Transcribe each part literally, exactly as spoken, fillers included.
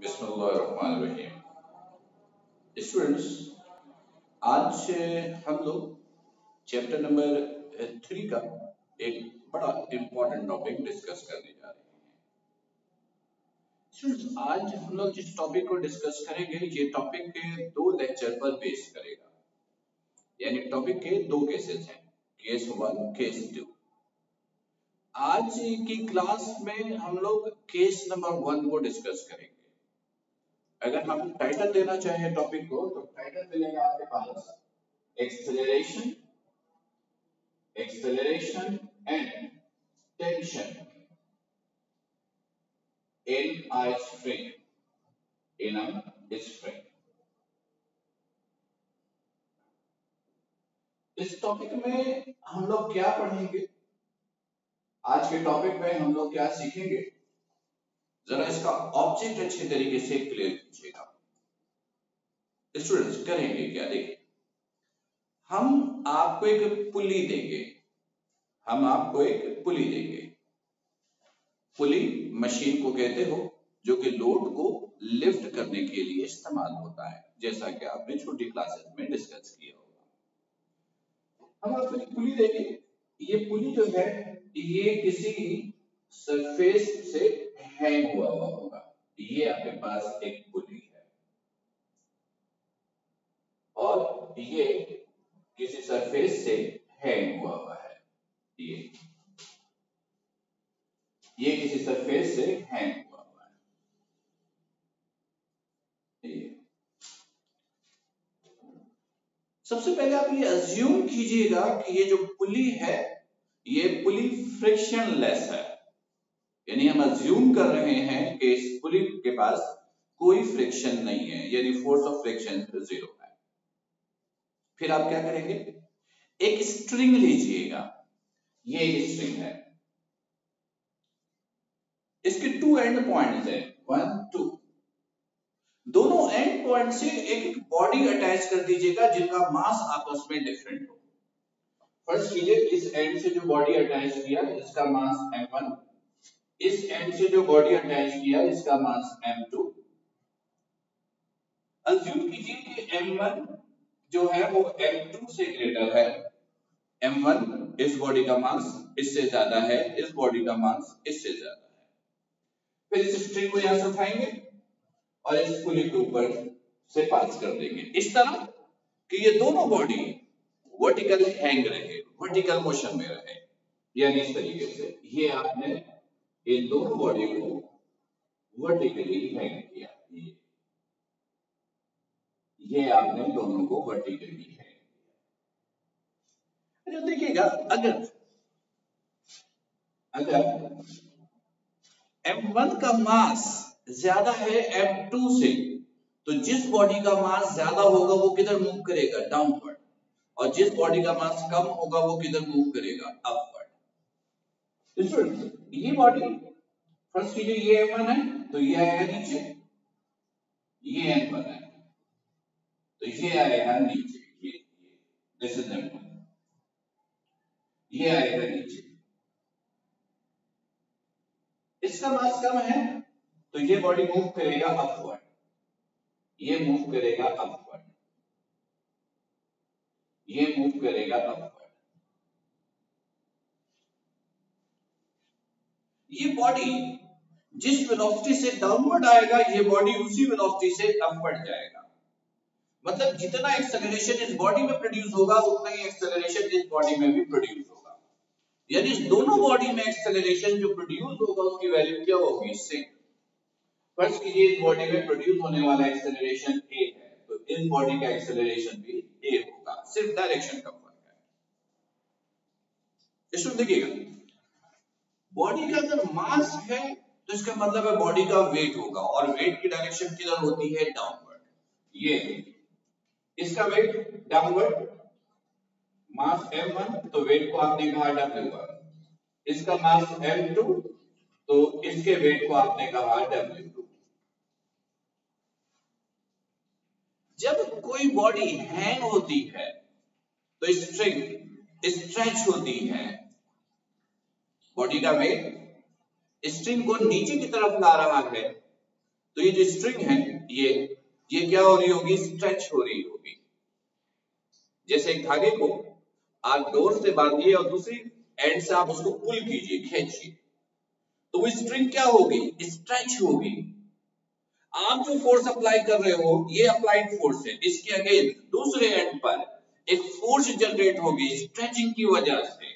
बिस्मिल्लाहिर्रहमानिर्रहीम। स्टूडेंट्स, आज हम लोग चैप्टर नंबर थ्री का एक बड़ा इंपॉर्टेंट टॉपिक डिस्कस करने जा रहे हैं। स्टूडेंट्स, आज हम लोग जिस टॉपिक को डिस्कस करेंगे ये टॉपिक के दो लेक्चर पर बेस करेगा, यानी टॉपिक के दो केसेस हैं, केस वन, केस टू। आज की क्लास में हम लोग केस नंबर वन को डिस्कस करेंगे। अगर हम टाइटल देना चाहें टॉपिक को तो टाइटल मिलेगा आपके पास acceleration acceleration and tension in a string in a string. इस टॉपिक में हम लोग क्या पढ़ेंगे, आज के टॉपिक में हम लोग क्या सीखेंगे, जरा इसका ऑब्जेक्ट अच्छे तरीके से क्लियर कीजिएगा। स्टूडेंट्स, करेंगे क्या, देखिए हम आपको एक पुली देंगे हम आपको एक पुली देंगे पुली मशीन को कहते हो जो कि लोड को लिफ्ट करने के लिए इस्तेमाल होता है, जैसा कि आपने छोटी क्लासेस में डिस्कस किया होगा। हम आपको एक पुली देंगे। ये पुली जो है ये किसी सरफेस से हैंग हुआ हुआ होगा। ये आपके पास एक पुली है और ये किसी सरफेस से हैंग हुआ हुआ है। ये ये किसी सरफेस से हैंग हुआ हुआ है। ये सबसे पहले आप ये अज्यूम कीजिएगा कि ये जो पुली है ये पुली फ्रिक्शनलेस है, यानी हम अज्यूम कर रहे हैं कि इस पुली के पास कोई फ्रिक्शन नहीं है, यानी फोर्स ऑफ फ्रिक्शन जीरो है। फिर आप क्या करेंगे, एक स्ट्रिंग लीजिएगा। ये एक स्ट्रिंग है, इसके टू एंड पॉइंट्स है, वन टू। दोनों एंड पॉइंट से एक एक बॉडी अटैच कर दीजिएगा जिनका मास आपस में डिफरेंट हो। फर्स्ट कीजिए, इस एंड से जो बॉडी अटैच किया इसका मास एम वन, इस एंड से जो बॉडी अटैच किया इसका मास एम टू। अज्यूम कीजिए कि एम वन जो है वो एम टू से ग्रेटर है। एम वन इस बॉडी का मास इससे ज्यादा है, इस बॉडी का मास इससे ज्यादा है। फिर इस स्ट्रिंग को यहां से उठाएंगे और इस पुली के ऊपर से पास कर देंगे इस तरह कि ये दोनों बॉडी वर्टिकल हैंग रहे, वर्टिकल मोशन में रहे। यानी इस तरीके से ये आपने इन दोनों बॉडी को वर्टिकली हैंग किया। ये ये आपने दोनों को वर्टिकली हैंग किया। अच्छा देखिएगा, अगर अगर एम वन का मास ज्यादा है एम टू से, तो जिस बॉडी का मास ज्यादा होगा वो किधर मूव करेगा, डाउनवर्ड, और जिस बॉडी का मास कम होगा वो किधर मूव करेगा, अपवर्ड। ये बॉडी फर्स्ट कीजिए, ये एम वन है तो ये आएगा नीचे, ये एम वन है तो ये आएगा नीचे, ये दिस इज एम वन, ये आएगा नीचे। इसका मास कम है तो ये बॉडी मूव करेगा अपवर्ड, ये मूव करेगा अपवर्ड, ये मूव करेगा अपवर्ड। ये बॉडी जिस वेलोसिटी से डाउनवर्ड आएगा ये बॉडी उसी वेलोसिटी से अपवर्ड जाएगा। मतलब जितना एक्सेलरेशन इस बॉडी में प्रोड्यूस होगा उतना ही एक्सेलरेशन इस बॉडी में भी प्रोड्यूस होगा। यानी इस दोनों बॉडी में एक्सेलरेशन जो प्रोड्यूस होगा उसकी वैल्यू क्या होगी, सेम। फर्स्ट कीजिए, इस बॉडी में प्रोड्यूस होने वाला एक्सेलरेशन ए है तो इस बॉडी का एक्सेलरेशन भी ए होगा, सिर्फ डायरेक्शन का फर्क है। इसको देखिएगा, बॉडी का अगर मास है तो इसका मतलब है बॉडी का वेट होगा, और वेट की डायरेक्शन किधर होती है, डाउनवर्ड। ये इसका weight downward, mass M one तो वेट को आपने कहा डब्ल्यू वन, इसका मास एम टू तो इसके वेट को आपने कहा डब्ल्यू टू। जब कोई बॉडी हैंग होती है तो स्ट्रिंग स्ट्रेच होती है, बॉडी का वेट स्ट्रिंग को नीचे की तरफ ला रहा है तो ये जो स्ट्रिंग है ये ये क्या हो रही होगी, स्ट्रेच हो रही होगी। जैसे एक धागे को आप डोर से बांधिए और दूसरी एंड से आप उसको पुल कीजिए, खींचिए, तो वो स्ट्रिंग क्या होगी, स्ट्रेच होगी। आप जो फोर्स अप्लाई कर रहे हो ये अप्लाइड फोर्स है, इसके अगेंस्ट दूसरे एंड पर एक फोर्स जनरेट होगी स्ट्रेचिंग की वजह से।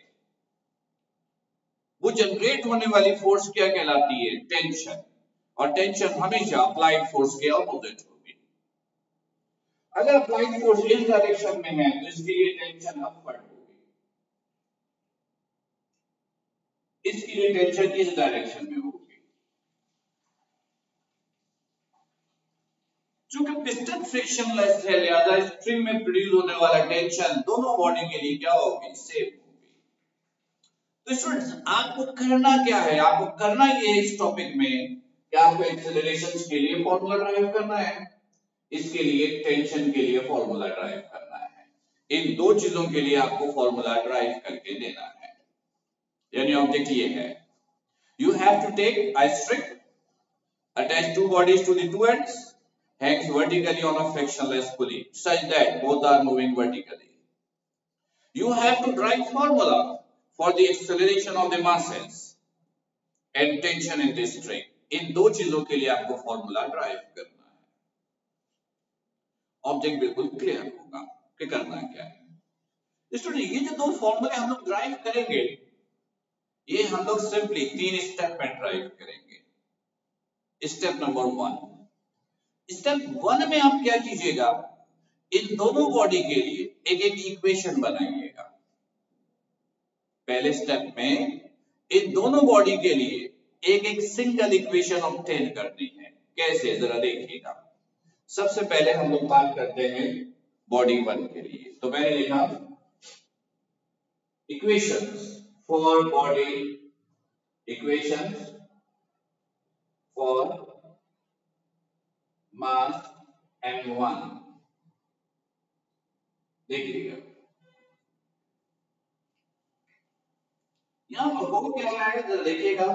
वो जनरेट होने वाली फोर्स क्या कहलाती है, टेंशन। और टेंशन हमेशा अप्लाइड फोर्स के ऑपोजिट होगी। अगर अप्लाइड फोर्स इस डायरेक्शन में है तो इसके लिए टेंशन अपवर्ड होगी, इसके लिए टेंशन इस डायरेक्शन में होगी। चूंकि पिस्टन फ्रिक्शनलेस है लिहाजा स्ट्रिंग में प्रोड्यूस होने वाला टेंशन दोनों बॉडी के लिए क्या होगी, सेम होगी। तो स्टूडेंट्स आपको करना क्या है, आपको करना ये है इस टॉपिक में कि आपको एक्सेलरेशंस के लिए फॉर्मूला ड्राइव करना है, इसके लिए टेंशन के लिए फॉर्मूला ड्राइव करना है। इन दो चीजों के लिए आपको फॉर्मूला ड्राइव करके देना है। यानी ऑब्जेक्ट ये है, you have to take a string, attach two bodies to the two ends, hangs vertically on a frictionless pulley such that both are moving vertically. You have to derive formula for the acceleration of the masses and tension in this string. इन दो चीजों के लिए आपको formula drive करना है। Object बिल्कुल clear होगा कि करना क्या है। स्टूडेंट ये जो दो फॉर्मूले हम लोग ड्राइव करेंगे ये हम लोग सिंपली तीन स्टेप में ड्राइव करेंगे। Step number one, step one में आप क्या कीजिएगा, इन दोनों बॉडी के लिए एक एक इक्वेशन बनाइएगा। पहले स्टेप में इन दोनों बॉडी के लिए एक एक सिंगल इक्वेशन ऑब्टेन करनी है। कैसे, जरा देखिएगा। सबसे पहले हम लोग बात करते हैं बॉडी वन के लिए। तो मैंने लिखा equations for body, equations for mass M one. देखिएगा यहां पर हो क्या रहा है, जरा देखिएगा।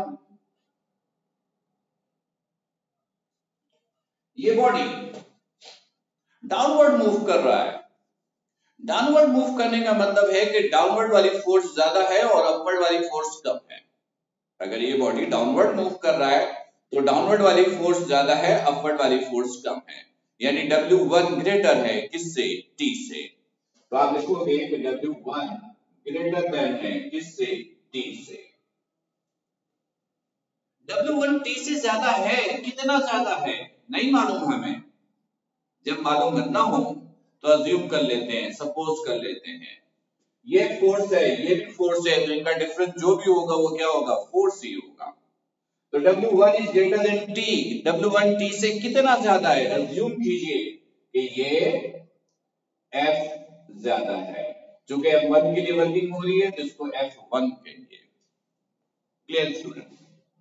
ये बॉडी डाउनवर्ड मूव कर रहा है। डाउनवर्ड मूव करने का मतलब है कि डाउनवर्ड वाली फोर्स ज्यादा है और अपवर्ड वाली फोर्स कम है। अगर ये बॉडी डाउनवर्ड मूव कर रहा है तो डाउनवर्ड वाली फोर्स ज्यादा है, अपवर्ड वाली फोर्स कम है। यानी डब्ल्यू वन ग्रेटर है किससे, T से। तो आप लिखोगे कि डब्ल्यू वन ग्रेटर देन है किससे, T से। डब्ल्यू वन T से ज्यादा है, कितना ज्यादा है नहीं मालूम हमें। जब मालूम करना हो तो अज्यूम कर लेते हैं, सपोज कर लेते हैं ये फोर्स है, ये भी फोर्स है, तो इनका डिफरेंस जो भी होगा वो क्या होगा, फोर्स ही होगा। तो W one is greater than T, W one T से कितना ज्यादा है, अज्यूम कीजिए कि ये F ज्यादा है। क्योंकि एफ वन के लिए वर्किंग हो रही है तो इसको एफ वन कहेंगे। Clear student?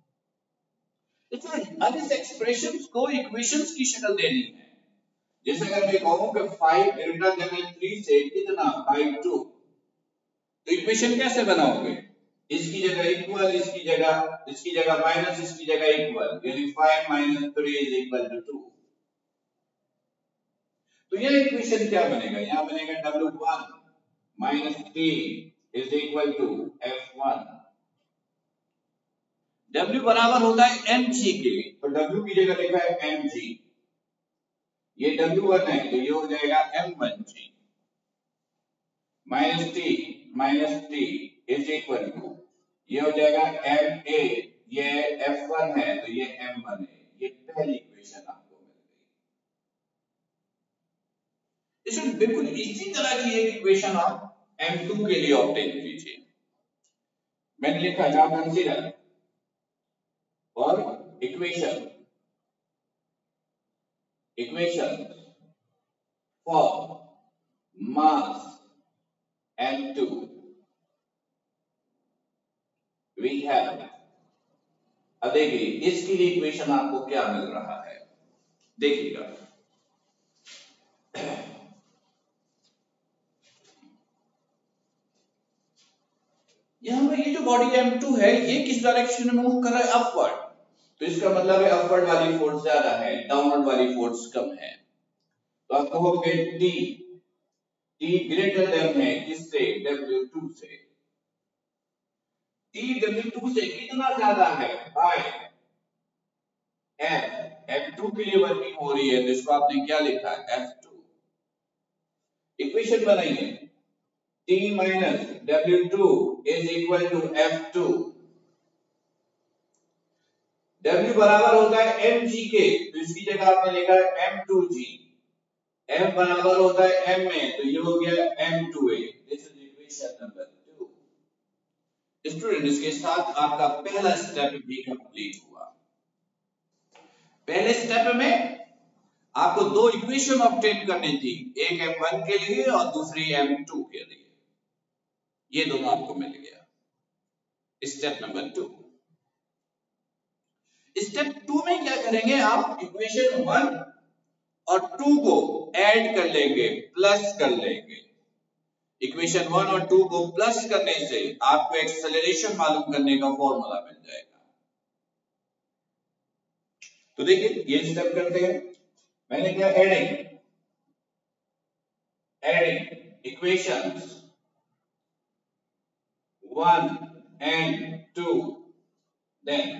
अब इस एक्सप्रेशंस को इक्वेशंस की शक्ल देनी है। जैसे अगर मैं कहूं कि फाइव ग्रेटर देन थ्री से कितना, बाई टू, तो इक्वेशन कैसे बनाओगे, इसकी जगह इक्वल, इसकी जगह इसकी जगह माइनस, इसकी जगह इक्वल, यानी five minus three is equal to two. तो ये इक्वेशन क्या बनेगा, यहां बनेगा W one minus T is equal to F one. W बराबर होता है mg के, तो W की जगह लिखा है mg, ये डब्ल्यू वन है तो ये हो जाएगा M one G minus T minus T is equal to, ये हो जाएगा एम ए, ये एफ वन है तो ये एम वन है। ये पहली इक्वेशन आपको मिल गई। इसमें बिल्कुल इसी तरह की एक इक्वेशन आप एम टू के लिए ऑब्टेन कीजिए। मैंने लिखा नाउ कंसीडर और equation equation for mass M two we have, अब देखिए इसके लिए इक्वेशन आपको क्या मिल रहा है, देखिएगा यहां पर ये जो बॉडी एम टू है ये किस डायरेक्शन में मूव कर रहा है, अपवर्ड। तो इसका मतलब है अपवर्ड वाली फोर्स ज्यादा है, डाउनवर्ड वाली फोर्स कम है। तो आप कहोगे टी टी ग्रेटर देन है किससे, डब्ल्यू टू से। टी डब्ल्यू टू से कितना ज्यादा है, बाय एफ एफ टू के लिए वर्किंग हो रही है, तो इसको आपने क्या लिखा है, एफ टू। इक्वेशन बनाइए, T minus W two is equal to F two। W बराबर होता है mg के, तो इसकी जगह आपने लिखा है m टू g। M बराबर होता है m में, तो ये हो गया m two a। This is equation number two. Student, इसके साथ आपका पहला स्टेप भी कंप्लीट हुआ। पहले स्टेप में आपको दो इक्वेशन ऑब्टेन करनी थी, एक एम वन के लिए और दूसरी एम टू के लिए। ये दोनों आपको मिल गया। Step number two. Step two में क्या करेंगे, आप इक्वेशन वन और टू को ऐड कर लेंगे, प्लस कर लेंगे। इक्वेशन वन और टू को प्लस करने से आपको एक्सेलरेशन मालूम करने का फॉर्मूला मिल जाएगा। तो देखिए ये स्टेप करते हैं। मैंने क्या adding adding equations one and two, then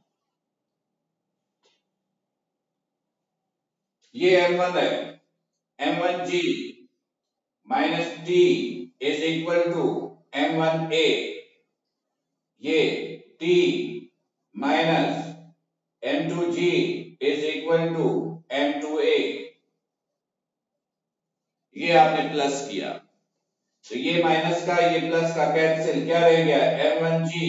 ये एम वन है, M one G minus T is equal to M one A. ये T minus M two G is equal to M two A. ये आपने plus किया, तो ये minus का ये प्लस का कैंसिल, क्या रह गया, एम वन जी।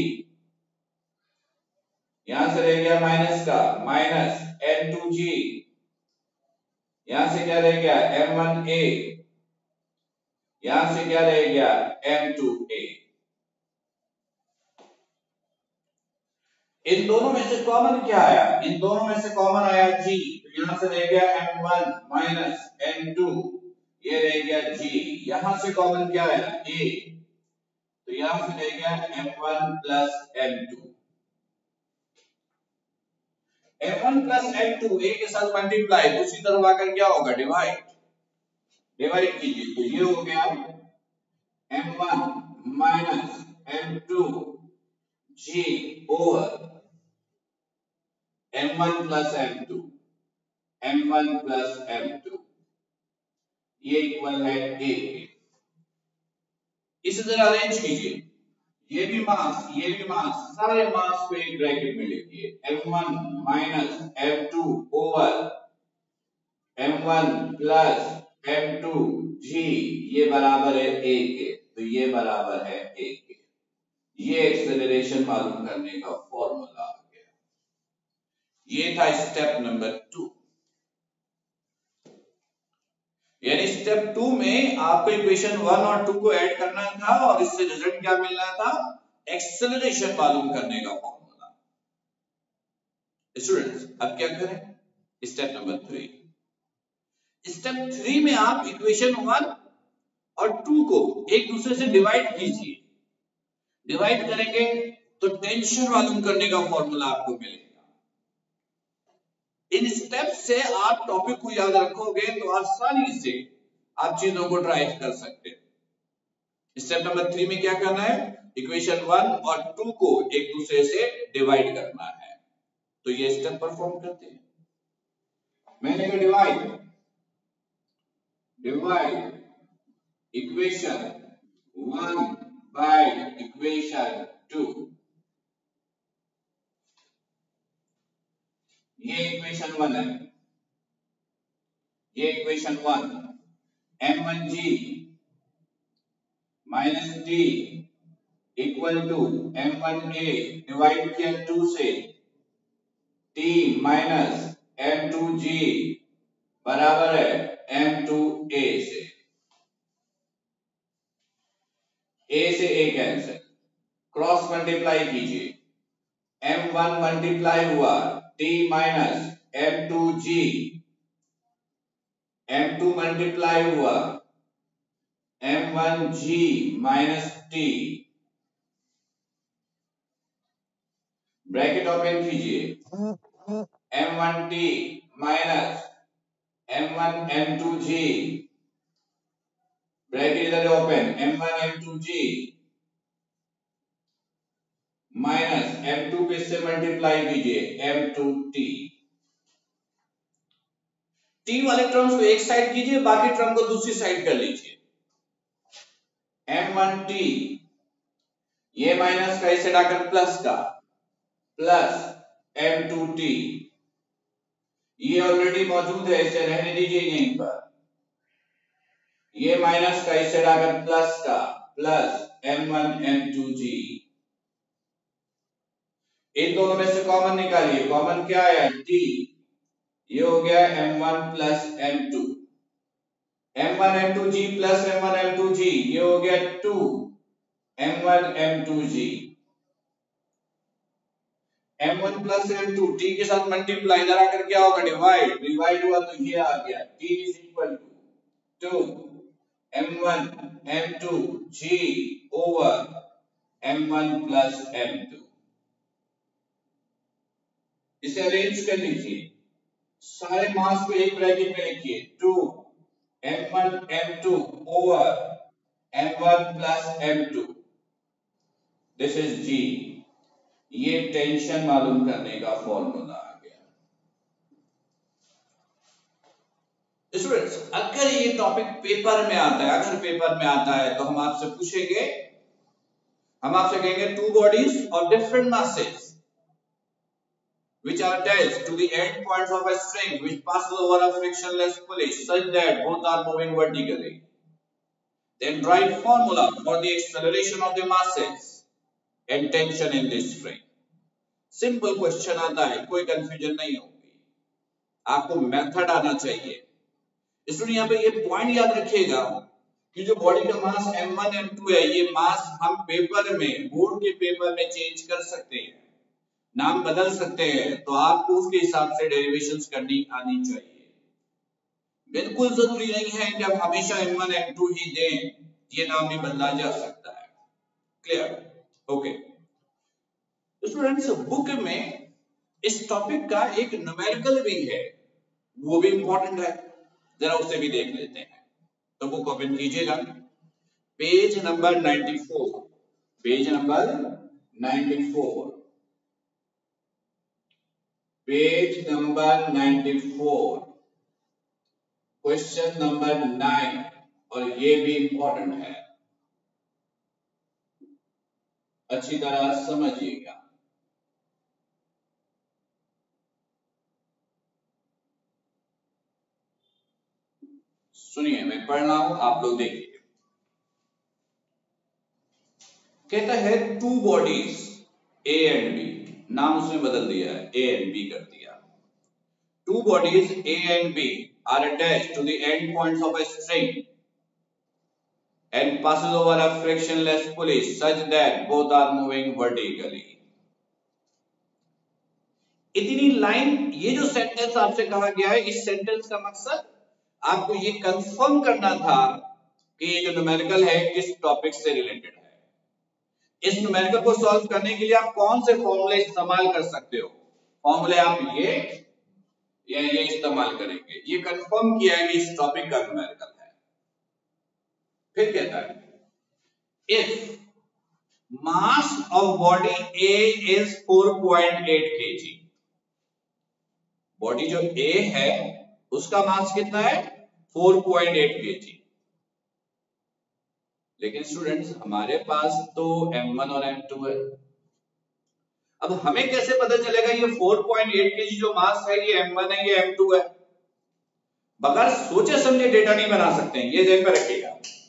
यहां से रह गया माइनस का माइनस एम टू जी। यहां से क्या रह गया, एम वन ए। यहां से क्या रह गया, एम टू ए। इन दोनों में से कॉमन क्या आया, इन दोनों में से कॉमन आया जी, तो यहां से रह गया M one minus M two, ये रह गया जी। यहां से कॉमन क्या आया, ए, तो यहां से रह गया M one plus M two. M one plus M two A के साथ मल्टीप्लाई, दूसरी तरफ आकर क्या होगा, डिवाइड। डिवाइड कीजिए, तो ये हो गया M one minus M two G over M one plus M two, M one plus M two, ये इक्वल है ए। इसी तरह अरेंज कीजिए, ये भी मास ये भी मास, सारे मास को एक ब्रैकेट में लिखिए, M one minus M two over M one plus M two G, ये बराबर है ए के, तो ये बराबर है ए के। ये एक्सेलरेशन मालूम करने का फॉर्मूला आ गया। ये था स्टेप नंबर टू। यानी स्टेप टू में आपको इक्वेशन वन और टू को ऐड करना था और इससे रिजल्ट क्या मिलना था, एक्सेलरेशन मालूम करने का फॉर्मूला। स्टूडेंट्स, अब क्या करें, step number three. Step three में आप इक्वेशन वन और टू को एक दूसरे से डिवाइड कीजिए। डिवाइड करेंगे तो टेंशन मालूम करने का फॉर्मूला आपको मिलेगा। इन स्टेप से आप टॉपिक को याद रखोगे तो आसानी से आप चीजों को ड्राइव कर सकते हैं। स्टेप नंबर थ्री में क्या करना है, इक्वेशन वन और टू को एक दूसरे से डिवाइड करना है। तो ये स्टेप परफॉर्म करते हैं। मैंने कहा divide divide equation one by equation two. ये इक्वेशन वन है, ये equation one, M one G minus T equal to M one A, divide किया टू से, T minus M two G बराबर है एम टू ए से। A से A cancel, cross multiply कीजिए, एम वन मल्टीप्लाई हुआ T minus M two G, M two multiply हुआ M one G minus T, bracket open कीजिए, M one T minus M one M two G, bracket इधर open, M one M two G minus M two पे से multiply कीजिए M two T. T वाले terms को एक side कीजिए, बाकी टर्म को दूसरी साइड कर लीजिए। एम वन टी ये माइनस का इसे हटाकर प्लस का, प्लस एम टू टी ये ऑलरेडी मौजूद है, इसे रहने दीजिए यहीं पर। ये माइनस का इसे हटाकर प्लस का, plus M one M two G. इन दोनों में से कॉमन निकालिए, कॉमन क्या आया टी, ये हो गया M one plus M two, M one M two G plus M one M two G ये हो गया two M one M two G. M one plus M two T के साथ मल्टीप्लाई, इधर आकर क्या होगा डिवाइड, डिवाइड हुआ तो ये आ गया T is equal to two M one M two G over M one plus M two. इसे अरेंज कर लीजिए, सारे मास को एक ब्रैकेट में लिखिए, two M one M two over M one plus M two, this is G. ये tension मालूम करने का फॉर्मूला आ गया। स्टूडेंट्स, अगर ये टॉपिक पेपर में आता है, अगर पेपर में आता है तो हम आपसे पूछेंगे, हम आपसे कहेंगे टू बॉडीज और different masses which are attached to the end points of a string which passes over a frictionless pulley such that both are moving vertically. Then write formula for the acceleration of the masses and tension in this string. Simple question आता है, कोई confusion नहीं होगी, आपको method आना चाहिए। इसलिए यहाँ पे ये पॉइंट याद रखिएगा कि जो बॉडी का mass M one M two है, ये मास हम पेपर में, बोर्ड के पेपर में चेंज कर सकते हैं, नाम बदल सकते हैं, तो आपको उसके हिसाब से डेरिवेशंस करनी आनी चाहिए। बिल्कुल जरूरी नहीं है कि आप हमेशा एम वन एम टू ही दें, ये नाम भी बदला जा सकता है। क्लियर? ओके स्टूडेंट्स, बुक में इस टॉपिक का एक न्यूमेरिकल भी है, वो भी इंपॉर्टेंट है, जरा उसे भी देख लेते हैं। तो बुक ओपन कीजिएगा, page number ninety four, page number ninety four, page number ninety four, question number nine, और ये भी इंपॉर्टेंट है, अच्छी तरह समझिएगा। सुनिए, मैं पढ़ रहा हूं, आप लोग देखिए। कहता है two bodies A and B, नाम उसने बदल दिया है, ए एंड बी कर दिया। Two bodies A and B are attached to the end points of a string and passes over a frictionless pulley such that both are moving vertically. इतनी line, ये जो सेंटेंस आपसे कहा गया है, इस सेंटेंस का मकसद आपको ये कंफर्म करना था कि ये जो न्यूमेरिकल है किस टॉपिक से रिलेटेड है। इस न्यूमेरिकल को सॉल्व करने के लिए आप कौन से फॉर्मूले इस्तेमाल कर सकते हो? फॉर्मूले आप ये या ये इस्तेमाल करेंगे, ये कंफर्म किया है कि इस टॉपिक का न्यूमेरिकल है। फिर कहता है if mass of body A is four point eight kg, body जो A है उसका मास कितना है? four point eight kg। लेकिन स्टूडेंट्स, हमारे पास तो एम वन और एम टू है। अब हमें कैसे पता चलेगा ये four point eight kg जो मास है ये एम वन है ये एम टू है? बगैर सोचे समझे डेटा नहीं बना सकते हैं, ये ध्यान में रखिएगा।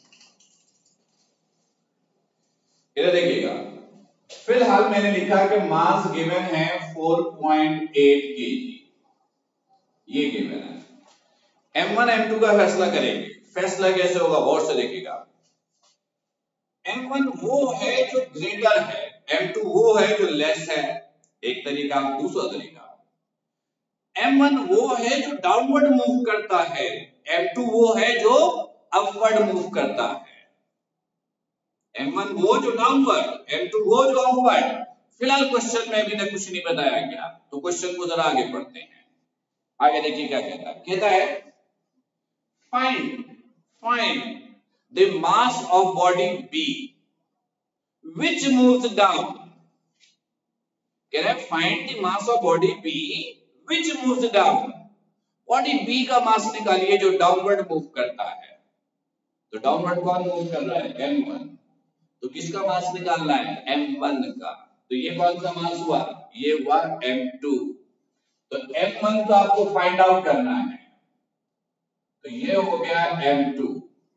इधर देखिएगा, फिलहाल मैंने लिखा कि मास गिवन है four point eight केजी, ये गिवन है। एम वन एम टू का फैसला करेंगे, फैसला कैसे होगा गौर से देखिएगा। एम वन वो है जो ग्रेटर है, एम टू वो है जो लेस है, एक तरीका। दूसरा तरीका, एम वन वो है जो डाउनवर्ड मूव करता है, एम टू वो है जो अपवर्ड मूव करता है। एम वन वो जो डाउनवर्ड, एम टू वो जो अपवर्ड। फिलहाल क्वेश्चन में अभी तक कुछ नहीं बताया गया, तो क्वेश्चन को जरा आगे पढ़ते हैं। आगे देखिए क्या कहता है। कहता है find find the mass of body B which moves down. कह रहा है find the mass of body B which moves down. Body B का मास निकालिए जो डाउनवर्ड मूव करता है। तो डाउनवर्ड कौन मूव कर रहा है? M one. तो किसका मास निकालना है? एम वन का। तो ये कौन सा मास हुआ? ये हुआ एम टू। तो एम वन तो आपको फाइंड आउट करना है, तो ये हो गया एम टू।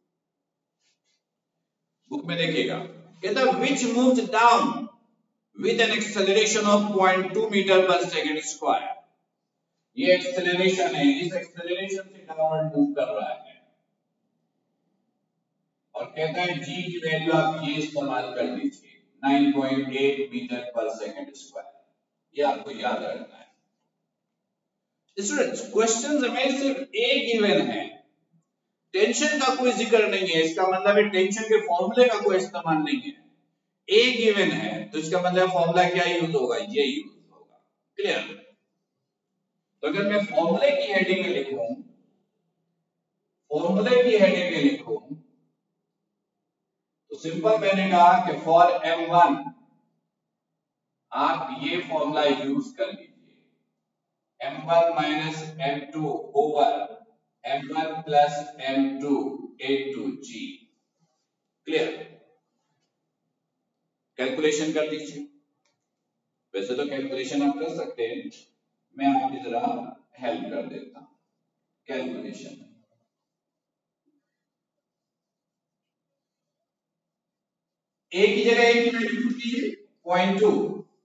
बुक में देखिएगा, कहता which moves down with an acceleration of zero point two metre per second square. ये एक्सेलरेशन है, इस एक्सेलरेशन से डाउनवर्ड मूव कर रहा है। और कहता है जी की वैल्यू आप ये इस्तेमाल कर लीजिए nine point eight metre per second square. ये आपको याद रखना है। स्टूडेंट्स क्वेश्चंस में सिर्फ एक गिवन है, टेंशन का कोई जिक्र नहीं है। इसका मतलब है टेंशन के फॉर्मूले का कोई इस्तेमाल नहीं है। एक गिवन है तो इसका मतलब फॉर्मूला क्या यूज होगा? ये यूज होगा। क्लियर? तो अगर मैं फॉर्मूले की हेडिंग में लिखूं, फॉर्मूले की हेडिंग में लिखूं तो सिंपल मैंने कहा कि फॉर एम वन आप ये फॉर्मूला यूज कर लीजिए M one minus M two over M one plus M two A two G. Clear? Calculation कर दीजिए। वैसे तो कैलकुलेशन आप कर सकते हैं, मैं आपकी जरा हेल्प कर देता हूं। कैलकुलेशन ए की जगह ए की वैल्यू पुट कीजिए पॉइंट टू।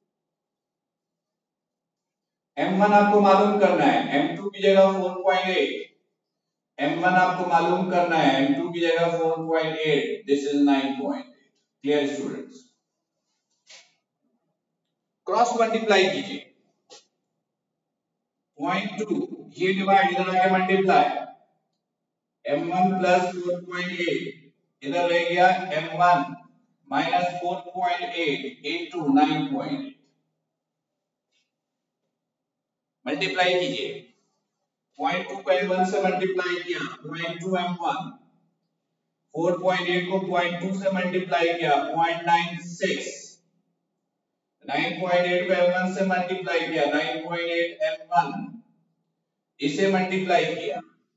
एम वन आपको मालूम करना है, एम टू की जगह four point eight. M one आपको मालूम करना है, एम टू की जगह four point eight. This is nine point eight. Clear students? Cross multiply कीजिए पॉइंट टू, ये डिवाइड इधर आके multiply M one plus four point eight, इधर रह गया M one minus four point eight into nine point eight. Multiply कीजिए point two को M one से मल्टीप्लाई किया point two M one, four point eight को पॉइंट टू से multiply किया point nine six, nine point eight को M one से multiply किया nine point eight M one, इसे मल्टीप्लाई किया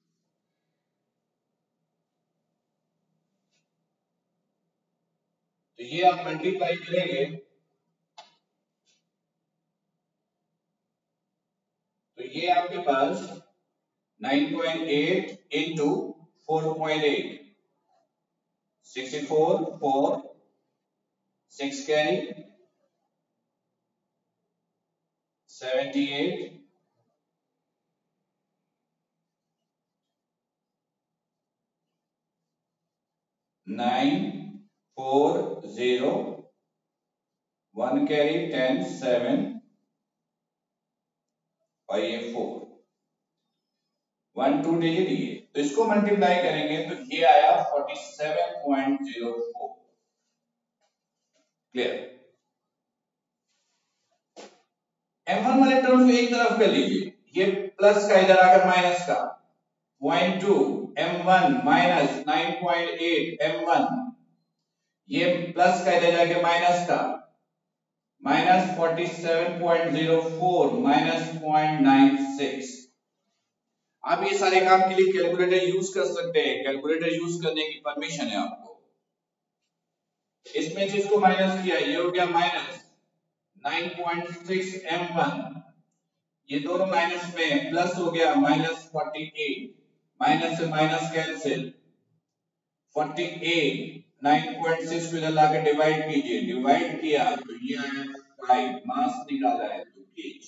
तो ये आप मल्टीप्लाई करेंगे तो ये आपके पास nine point eight into four point eight, sixty four, four, six carry, seventy eight, nine, four, zero, one carry, ten, seven और ये फोर, वन टू डिजिट ये। तो इसको मल्टीप्लाई करेंगे तो ये आया forty seven point zero four. Clear? M one वाले टर्म को एक तरफ कर लीजिए, ये प्लस का इधर आकर माइनस का point two M one minus nine point eight M one, ये प्लस का इधर जाके माइनस का minus forty seven point zero four minus point nine six. आप ये सारे काम के लिए कैलकुलेटर यूज कर सकते हैं, कैलकुलेटर यूज करने की परमिशन है आपको। इसमें से इसको माइनस किया, ये हो गया minus nine point six M one, ये दोनों माइनस में प्लस हो गया माइनस फोर्टी एट, माइनस से minus cancel, forty eight nine point six को इधर लाकर डिवाइड कीजिए, डिवाइड किया तो ये आया फाइव, मास निकाला है तो केजी।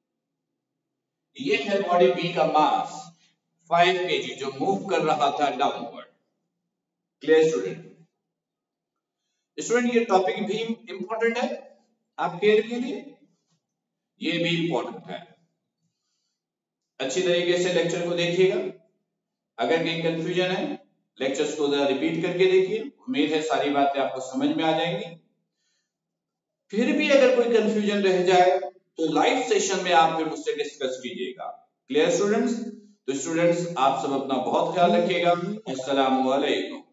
ये है बॉडी बी का मास फाइव केजी जो मूव कर रहा था डाउनवर्ड। Clear student? स्टूडेंट ये टॉपिक भी इंपॉर्टेंट है आपके लिए, ये भी इंपॉर्टेंट है। अच्छी तरीके से लेक्चर को देखिएगा, अगर कहीं कंफ्यूजन है लेक्चर्स को जरा रिपीट करके देखिए। उम्मीद है सारी बातें आपको समझ में आ जाएंगी। फिर भी अगर कोई कंफ्यूजन रह जाए तो लाइव सेशन में आप फिर मुझसे डिस्कस कीजिएगा। Clear students? तो स्टूडेंट्स आप सब अपना बहुत ख्याल रखिएगा। अस्सलाम वालेकुम।